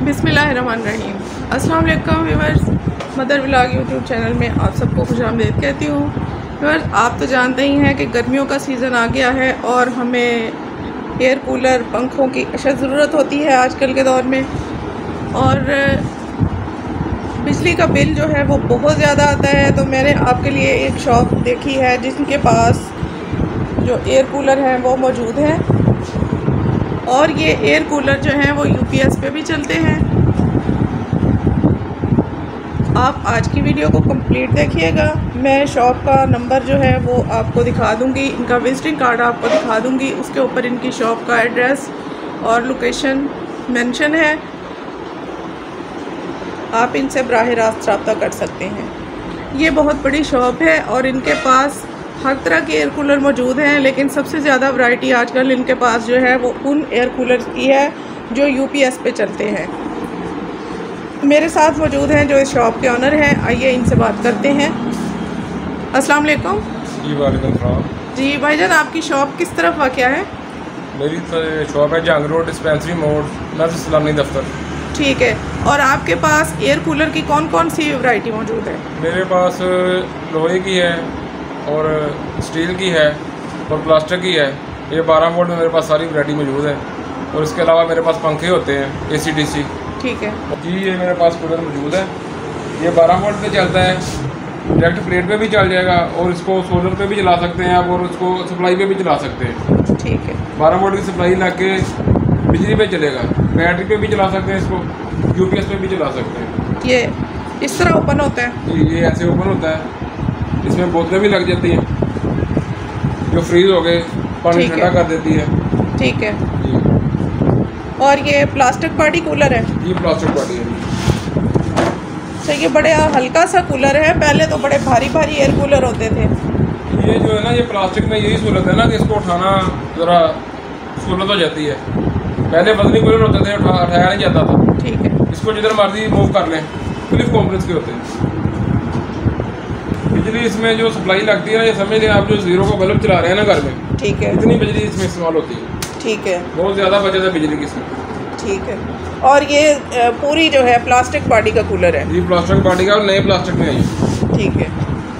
बिस्मिल्लाहिर्रहमानिर्रहीम। अस्सलाम वालेकुम viewers, mother vlog YouTube channel में आप सबको खुशामदीद कहती हूँ। व्यूअर्स, आप तो जानते ही हैं कि गर्मियों का सीज़न आ गया है और हमें एयर कूलर पंखों की अशद ज़रूरत होती है आजकल के दौर में। और बिजली का बिल जो है वो बहुत ज़्यादा आता है, तो मैंने आपके लिए एक शॉप देखी है जिनके पास जो एयर कूलर हैं वो मौजूद है। और ये एयर कूलर जो हैं वो यूपीएस पे भी चलते हैं। आप आज की वीडियो को कंप्लीट देखिएगा। मैं शॉप का नंबर जो है वो आपको दिखा दूंगी, इनका विजिटिंग कार्ड आपको दिखा दूंगी, उसके ऊपर इनकी शॉप का एड्रेस और लोकेशन मेंशन है। आप इनसे बराह रास्त रब्ता कर सकते हैं। ये बहुत बड़ी शॉप है और इनके पास हर तरह के एयर कूलर मौजूद हैं, लेकिन सबसे ज़्यादा वैरायटी आजकल इनके पास जो है वो उन एयर कूलर की है जो यूपीएस पे चलते हैं। मेरे साथ मौजूद हैं जो इस शॉप के ऑनर हैं, आइए इनसे बात करते हैं। अस्सलाम वालेकुम। जी वालेकुम सलाम। जी भाईजान, आपकी शॉप किस तरफ वाक़या है? मेरी शॉप है जहांगीर रोड डिस्पेंसरी मोड़ नर्स इस्लामी दफ्तर। ठीक है। और आपके पास एयर कूलर की कौन कौन सी वैरायटी मौजूद है? मेरे पास लोहे की है और स्टील की है और प्लास्टिक की है। ये 12 वोल्ट में मेरे पास सारी वैरायटी मौजूद है। और इसके अलावा मेरे पास पंखे होते हैं AC DC। ठीक है जी, ये मेरे पास कूलर मौजूद है। ये 12 वोल्ट पे चलता है, डायरेक्ट प्लेट पे भी चल जाएगा और इसको सोलर पे भी चला सकते हैं आप, और उसको सप्लाई पे भी चला सकते हैं। ठीक है। 12 वोल्ट की सप्लाई ला के बिजली पे चलेगा, बैटरी पे भी चला सकते हैं, इसको यूपीएस पे भी चला सकते हैं। ये इस तरह ओपन होता है? जी, ये ऐसे ओपन होता है। इसमें बोतलें भी लग जाती हैं जो फ्रीज हो गए, पानी ठंडा कर देती है। ठीक है जी। और ये प्लास्टिक पार्टी कूलर है? ये प्लास्टिक पार्टी है। तो ये बड़े हल्का सा कूलर है, पहले तो बड़े भारी भारी एयर कूलर होते थे। ये जो है ना, ये प्लास्टिक में यही सहूलत है ना कि इसको उठाना ज़रा सहूलत हो जाती है। पहले वजनी कूलर होते थे, उठाया नहीं जाता था। ठीक है। इसको जिधर मर्जी मूव कर लें, क्लिफ कॉम्प्रेस के होते हैं। बिजली इसमें जो सप्लाई लगती है ना, ये समझ लें आप जो जीरो का बल्ब चला रहे हैं ना घर में, ठीक है, इतनी बिजली इसमें इस्तेमाल होती है। ठीक है। बहुत ज़्यादा बचत है बिजली की इसमें। ठीक है। और ये पूरी जो है प्लास्टिक बॉडी का कूलर है? ये प्लास्टिक बॉडी का और नए प्लास्टिक में है। ठीक है।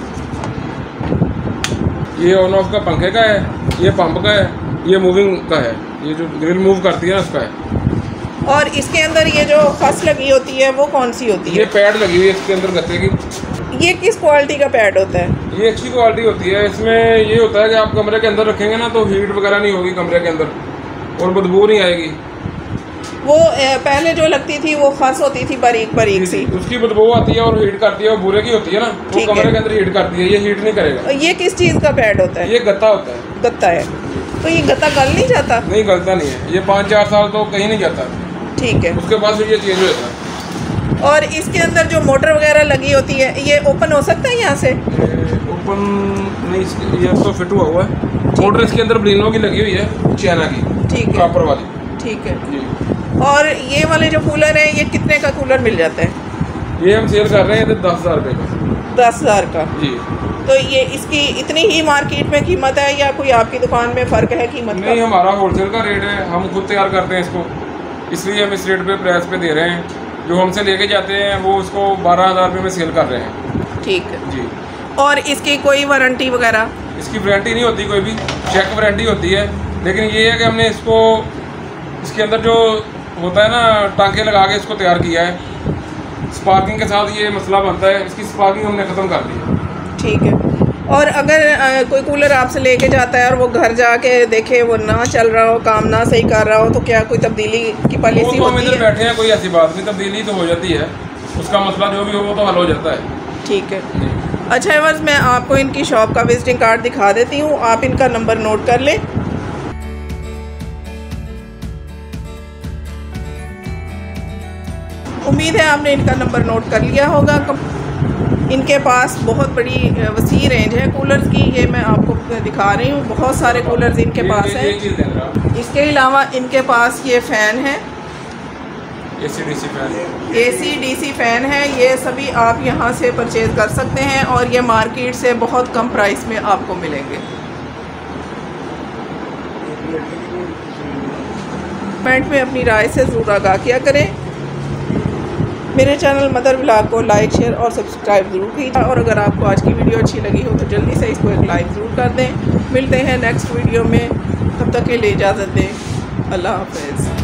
ये ऑन ऑफ का पंखे का है, ये पंप का है, ये मूविंग का है, ये जो ग्रिल मूव करती है ना उसका है। और इसके अंदर ये जो फस लगी होती है वो कौन सी होती है? ये पैड लगी हुई है इसके अंदर गत्ते की। ये किस क्वालिटी का पैड होता है? ये अच्छी क्वालिटी होती है। इसमें ये होता है कि आप कमरे के अंदर रखेंगे ना तो हीट वगैरह नहीं होगी कमरे के अंदर और बदबू नहीं आएगी। वो पहले जो लगती थी वो फस होती थी बारीक बारीक सी, उसकी बदबू आती है और हीट करती है, और बुरे की होती है ना, वो कमरे के अंदर हीट करती है, ये हीट नहीं करेगा। ये किस चीज़ का पैड होता है? ये गत्ता होता है। गत्ता है। तो ये गत्ता गल नहीं जाता? नहीं, गलता नहीं है। ये 5-4 साल तो कहीं नहीं जाता। ठीक है। उसके बाद फिर ये चेंज हो जाता है। और इसके अंदर जो मोटर वगैरह लगी होती है, ये ओपन हो सकता है यहाँ से? ओपन नहीं, ये तो फिट हुआ हुआ है। मोटर इसके अंदर ब्लिनो की लगी हुई है, चाइना की। ठीक है, कॉपर वाली। ठीक है जी। और ये वाले जो कूलर है, ये कितने का कूलर मिल जाता है? ये हम सेल कर रहे हैं 10,000 रुपये का। 10,000 का जी। तो ये इसकी इतनी ही मार्केट में कीमत है या कोई आपकी दुकान में फ़र्क है कीमत का? नहीं, हमारा होलसेल का रेट है, हम खुद तैयार करते हैं इसको, इसलिए हम इस रेट पे प्राइस पे दे रहे हैं। जो हमसे लेके जाते हैं वो उसको 12,000 रुपये में सेल कर रहे हैं। ठीक है जी। और इसकी कोई वारंटी वगैरह? इसकी वारंटी नहीं होती कोई भी, चेक वारंटी होती है। लेकिन ये है कि हमने इसको इसके अंदर जो होता है ना, टांके लगा के इसको तैयार किया है। स्पार्किंग के साथ ये मसला बनता है, इसकी स्पार्किंग हमने ख़त्म कर दी है। ठीक है। और अगर कोई कूलर आपसे लेके जाता है और वो घर जाके देखे वो ना चल रहा हो, काम ना सही कर रहा हो, तो क्या कोई तब्दीली की पॉलिसी होती है? हम इधर बैठे हैं, कोई ऐसी बात नहीं, तब्दीली तो हो जाती है, उसका मसला जो भी हो वो तो हल हो जाता है। ठीक है। अच्छा एवर्स, मैं आपको इनकी शॉप का विजिटिंग कार्ड दिखा देती हूँ, आप इनका नंबर नोट कर लें। उम्मीद है आपने इनका नंबर नोट कर लिया होगा। इनके पास बहुत बड़ी वसी रेंज है कूलर्स की, ये मैं आपको दिखा रही हूँ। बहुत सारे कूलर्स इनके पास हैं। इसके अलावा इनके पास ये फ़ैन है, AC DC फ़ैन है। ये सभी आप यहाँ से परचेज़ कर सकते हैं और ये मार्केट से बहुत कम प्राइस में आपको मिलेंगे। कमेंट में अपनी राय से ज़रूर आगाह किया करें। मेरे चैनल मदर व्लॉग को लाइक, शेयर और सब्सक्राइब ज़रूर कीजिए। और अगर आपको आज की वीडियो अच्छी लगी हो तो जल्दी से इसको एक लाइक ज़रूर कर दें। मिलते हैं नेक्स्ट वीडियो में, तब तक के लिए इजाज़त दें। अल्लाह हाफ़िज़।